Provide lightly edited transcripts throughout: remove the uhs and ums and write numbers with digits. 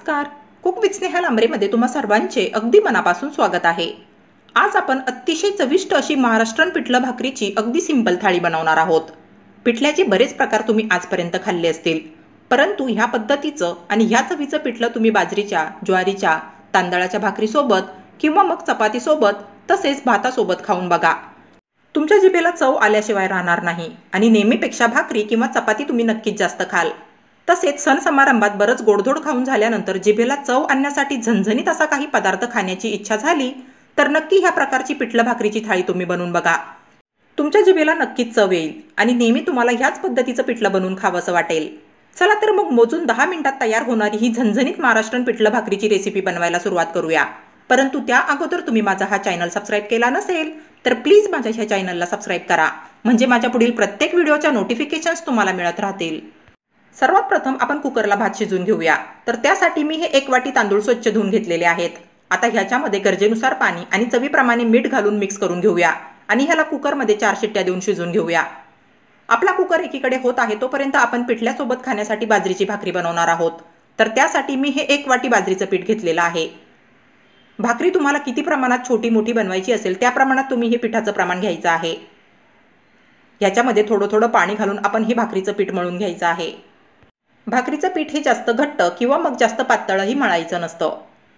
नमस्कार. Cook with Sneha लांबरेमध्ये तुम्हा सर्वांचे अगदी मनापासून स्वागत आहे. आज आपण अतिशय चविष्ट अशी महाराष्ट्रीयन पिठलं भाकरीची अगदी सिंपल थाळी बनवणार आहोत. पिठल्याचे बरेच प्रकार तुम्ही आजपर्यंत खाल्ले असतील, परंतु ह्या पद्धतीचं आणि ह्या चवीचं पिठलं तुम्ही बाजरीच्या, ज्वारीच्या, तांदळाच्या भाकरीसोबत किंवा मग चपातीसोबत तसेच भातासोबत खाऊन बघा. तुमच्या जिभेला चव आल्याशिवाय राहणार नाही आणि नेहमीपेक्षा भाकरी किंवा चपाती तुम्ही नक्कीच जास्त खाल. तसेच सण समारंभात बरंच गोडधोड खाऊन झाल्यानंतर जिभेला चव आणण्यासाठी झणझणीत असा काही पदार्थ खाण्याची इच्छा झाली तर नक्की ह्या प्रकारची पिठलं भाकरीची थाळी तुम्ही बनवून बघा. तुमच्या जिभेला नक्कीच चव येईल आणि नेहमी तुम्हाला ह्याच पद्धतीचं पिठलं बनवून खावंसं वाटेल. चला तर मग मोजून 10 मिनिटात तयार होणारी ही झणझणीत महाराष्ट्रीयन पिठलं भाकरीची रेसिपी बनवायला सुरुवात करूया. परंतु त्या अगोदर तुम्ही माझा हा चॅनल सबस्क्राईब केला नसेल तर प्लीज माझ्या ह्या चॅनलला सबस्क्राईब करा, म्हणजे माझ्या पुढील प्रत्येक व्हिडिओच्या नोटिफिकेशन्स तुम्हाला मिळत राहतील. सर्वात प्रथम आपण कुकरला भात शिजवून घेऊया. तर त्यासाठी मी हे 1 वाटी तांदूळ स्वच्छ धुवून घेतलेले आहेत. आता ह्याच्यामध्ये गरजेनुसार पाणी आणि चवीप्रमाणे मीठ घालून मिक्स करून घेऊया आणि ह्याला कुकरमध्ये 4 शिट्ट्या देऊन शिजवून घेऊया. आपला कुकर एकीकडे होत आहे तोपर्यंत आपण पिठल्यासोबत खाण्यासाठी बाजरीची भाकरी बनवणार आहोत. तर त्यासाठी मी हे 1 वाटी बाजरीचं पीठ घेतलेलं आहे. भाकरी तुम्हाला किती प्रमाणात छोटी मोठी बनवायची असेल त्या प्रमाणात तुम्ही हे पिठाचं प्रमाण घ्यायचं आहे. ह्याच्यामध्ये थोडं थोडं पाणी घालून आपण हे भाकरीचं पीठ मळून घ्यायचं आहे. भाकरीचं पीठ हे जास्त घट्ट किंवा मग जास्त पातळही मळायचं नसतं.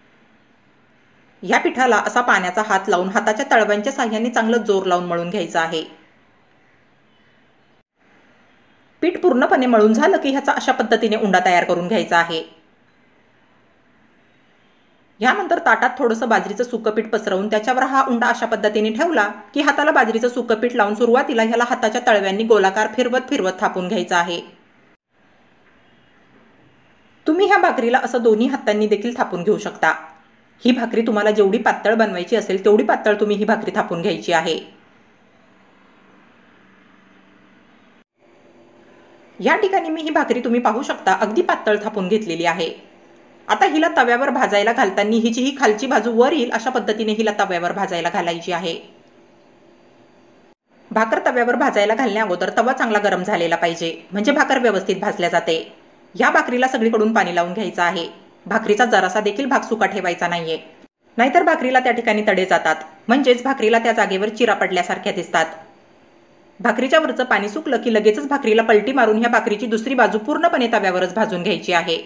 या पिठाला असा पाण्याचा हात लावून हाताच्या तळव्यांच्या साह्याने चांगलं जोर लावून मळून घ्यायचं आहे. पीठ पूर्णपणे मळून झालं की ह्याचा अशा पद्धतीने उंडा तयार करून घ्यायचा आहे. यानंतर ताटात थोडंसं बाजरीचं सुकं पीठ पसरवून त्याच्यावर हा उंडा अशा पद्धतीने ठेवला की हाताला बाजरीचं सुकं पीठ लावून सुरुवातीला ह्याला हाताच्या तळव्यांनी गोलाकार फिरवत फिरवत थापून घ्यायचा आहे. तुम्ही ह्या भाकरीला असं दोन्ही हातांनी देखील थापून घेऊ शकता. ही भाकरी तुम्हाला जेवढी पातळ बनवायची असेल तेवढी पातळ तुम्ही ही भाकरी थापून घ्यायची आहे. या ठिकाणी मी ही भाकरी तुम्ही पाहू शकता अगदी पातळ थापून घेतलेली आहे. आता हिला तव्यावर भाजायला घालताना हिची ही खालची बाजू वर येईल अशा पद्धतीने हिला तव्यावर भाजायला घालायची आहे. भाकर तव्यावर भाजायला घालण्या अगोदर तवा चांगला गरम झालेला पाहिजे, म्हणजे भाकर व्यवस्थित भाजल्या जाते. या भाकरीला सगळीकडून पाणी लावून घ्यायचं आहे. भाकरीचा जरासा देखील भाग सुका ठेवायचा नाहीये, नाहीतर भाकरीला त्या ठिकाणी तडे जातात, म्हणजेच भाकरीला त्या जागेवर चिरा पडल्यासारख्या दिसतात. भाकरीच्या वरचं पाणी सुकलं की लगेचच भाकरीला पलटी मारून ह्या भाकरीची दुसरी बाजू पूर्णपणे तव्यावरच भाजून घ्यायची आहे.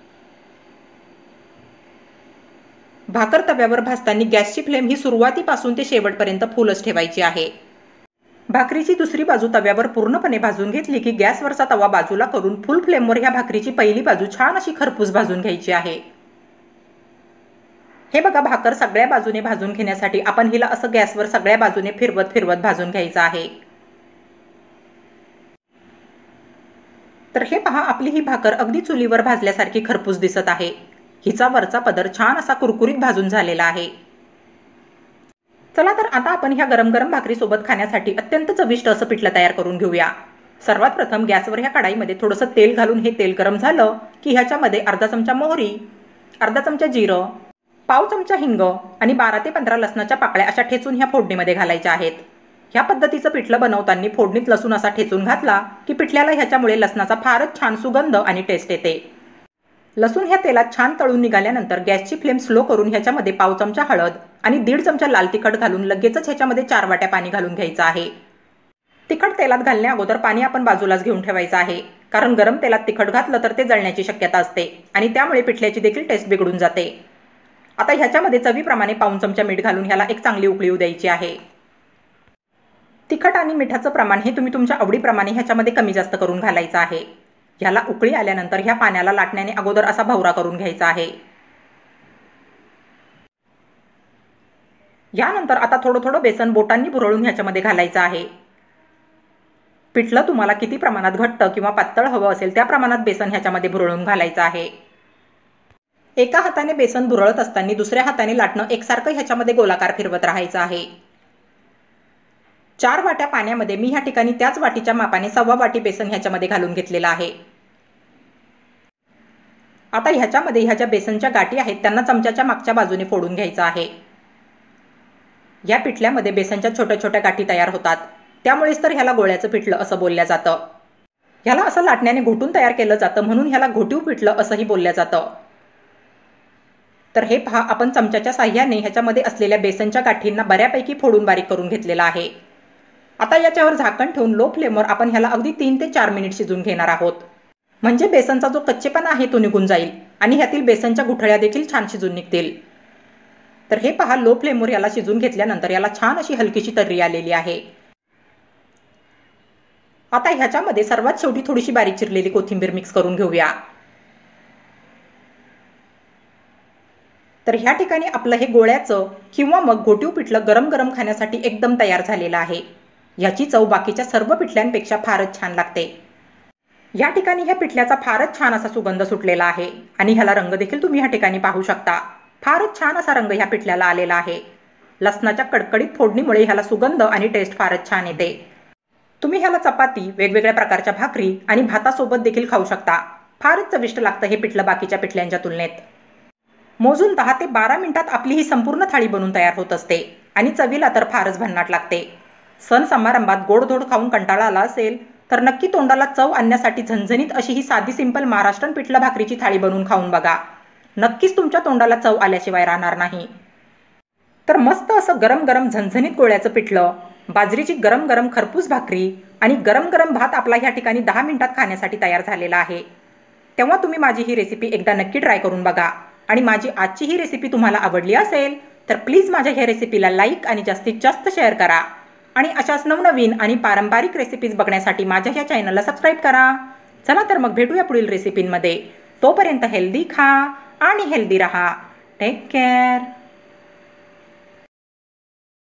भाकर तव्यावर भाजताना गॅसची फ्लेम ही सुरुवातीपासून ते शेवटपर्यंत फुलच ठेवायची आहे. भाकरीची दुसरी बाजू तव्यावर पूर्णपणे भाजून घेतली की गॅसवरचा तवा बाजूला करून फुल फ्लेमवर ह्या भाकरीची पहिली बाजू छान अशी खरपूस भाजून घ्यायची आहे. हे बघा, भाकर सगळ्या बाजूने भाजून घेण्यासाठी आपण हिला असं गॅसवर सगळ्या बाजूने फिरवत फिरवत भाजून घ्यायचं आहे. तर हे पहा, आपली ही भाकर अगदी चुलीवर भाजल्यासारखी खरपूस दिसत आहे. हिचा वरचा पदर छान असा कुरकुरीत भाजून झालेला आहे. चला तर आता आपण ह्या गरम गरम भाकरी सोबत खाण्यासाठी अत्यंत चविष्ट असं पिठलं तयार करून घेऊया. सर्वात प्रथम गॅसवर ह्या कढाईमध्ये थोडंसं तेल घालून हे तेल गरम झालं की ह्याच्यामध्ये अर्धा चमचा मोहरी, अर्धा चमचा जिरं, पाव चमचा हिंग आणि 12 ते 15 लसणाच्या पाकळ्या अशा ठेचून ह्या फोडणीमध्ये घालायच्या आहेत. ह्या पद्धतीचं पिठलं बनवताना फोडणीत लसूण असा ठेचून घातला की पिठल्याला ह्याच्यामुळे लसणाचा फारच छान सुगंध आणि टेस्ट येते. लसूण ह्या तेलात छान तळून निघाल्यानंतर गॅसची फ्लेम स्लो करून ह्याच्यामध्ये पाव चमचा हळद आणि 1.5 चमचा लाल तिखट घालून लगेचच ह्याच्यामध्ये 4 वाट्या पाणी घालून घ्यायचं आहे. तिखट तेलात घालण्या अगोदर पाणी आपण बाजूलाच घेऊन ठेवायचं आहे, कारण गरम तेलात तिखट घातलं तर ते जळण्याची शक्यता असते आणि त्यामुळे पिठल्याची देखील टेस्ट बिघडून जाते. आता ह्याच्यामध्ये चवीप्रमाणे पाऊण चमचा मीठ घालून ह्याला एक चांगली उकळी येऊ द्यायची आहे. तिखट आणि मिठाचं प्रमाण हे तुम्ही तुमच्या आवडीप्रमाणे ह्याच्यामध्ये कमी जास्त करून घालायचं आहे. ह्याला उकळी आल्यानंतर ह्या पाण्याला लाटण्याने अगोदर असा भवरा करून घ्यायचा आहे. यानंतर आता थोडं थोडं बेसन बोटांनी भुरळून ह्याच्यामध्ये घालायचं आहे. पिठलं तुम्हाला किती प्रमाणात घट्ट किंवा पातळ हवं असेल त्या प्रमाणात बेसन ह्याच्यामध्ये भुरळून घालायचं आहे. एका हाताने बेसन भुरळत असताना दुसऱ्या हाताने लाटणं एकसारखं ह्याच्यामध्ये गोलाकार फिरवत राहायचं आहे. 4 वाट्या पाण्यामध्ये मी ह्या ठिकाणी त्याच वाटीच्या मापाने 1/4 वाटी बेसन ह्याच्यामध्ये घालून घेतलेलं आहे. आता ह्याच्यामध्ये ह्या ज्या बेसनच्या गाठी आहेत त्यांना चमच्याच्या मागच्या बाजूने फोडून घ्यायचं आहे. या पिठल्यामध्ये बेसनच्या छोट्या छोट्या गाठी तयार होतात, त्यामुळेच तर ह्याला गोळ्याचं पिठलं असं बोलल्या जातं. ह्याला असं लाटण्याने घोटून तयार केलं जातं, म्हणून ह्याला घोटीव पिठलं असंही बोलल्या जातं. तर हे पहा, आपण चमच्याच्या साह्याने ह्याच्यामध्ये असलेल्या बेसनच्या गाठींना बऱ्यापैकी फोडून बारीक करून घेतलेला आहे. आता याच्यावर झाकण ठेवून लो फ्लेमवर आपण ह्याला अगदी 3 ते 4 मिनिट शिजून घेणार आहोत. म्हणजे बेसनचा जो कच्चेपणा आहे तो निघून जाईल आणि ह्यातील बेसनच्या गुठळ्या देखील छान शिजून निघतील. तर हे पहा, लो फ्लेमवर याला शिजून घेतल्यानंतर याला छान अशी हलकीशी तर्री आलेली आहे. आता ह्याच्यामध्ये सर्वात शेवटी थोडीशी बारीक चिरलेली कोथिंबीर मिक्स करून घेऊया. तर ह्या ठिकाणी आपलं हे गोळ्याचं किंवा मग घोटीव पिठलं गरम गरम खाण्यासाठी एकदम तयार झालेलं आहे. याची चव बाकीच्या सर्व पिठल्यांपेक्षा फारच छान लागते. या ठिकाणी ह्या पिठल्याचा फारच छान असा सुगंध सुटलेला आहे आणि ह्याला रंग देखील तुम्ही ह्या ठिकाणी पाहू शकता. फारच छान असा रंग ह्या पिठल्याला आलेला आहे. लसणाच्या कडकडीत फोडणीमुळे ह्याला सुगंध आणि टेस्ट फारच छान येते. तुम्ही ह्याला चपाती, वेगवेगळ्या प्रकारच्या भाकरी आणि भातासोबत देखील खाऊ शकता. फारच चविष्ट लागतं हे पिठलं बाकीच्या पिठल्यांच्या तुलनेत. मोजून 10 ते 12 मिनिटात आपली ही संपूर्ण थाळी बनून तयार होत असते आणि चवीला तर फारच भन्नाट लागते. सण समारंभात गोडधोड खाऊन कंटाळा आला असेल तर नक्की तोंडाला चव आणण्यासाठी झणझणीत अशी ही साधी सिंपल महाराष्ट्रन पिठलं भाकरीची थाळी बनवून खाऊन बघा. नक्कीच तुमच्या तोंडाला चव आल्याशिवाय राहणार नाही. तर मस्त असं गरम गरम झणझणीत गोळ्याचं पिठलं, बाजरीची गरम गरम खरपूस भाकरी आणि गरम गरम भात आपला ह्या ठिकाणी 10 मिनिटात खाण्यासाठी तयार झालेला आहे. तेव्हा तुम्ही माझी ही रेसिपी एकदा नक्की ट्राय करून बघा आणि माझी आजची ही रेसिपी तुम्हाला आवडली असेल तर प्लीज माझ्या ह्या रेसिपीला लाईक आणि जास्तीत जास्त शेअर करा आणि अशाच नवनवीन आणि पारंपरिक रेसिपीज बघण्यासाठी माझ्या ह्या चॅनलला सबस्क्राईब करा. चला तर मग भेटूया पुढील रेसिपींमध्ये. तोपर्यंत हेल्दी खा आणि हेल्दी रहा. Take care.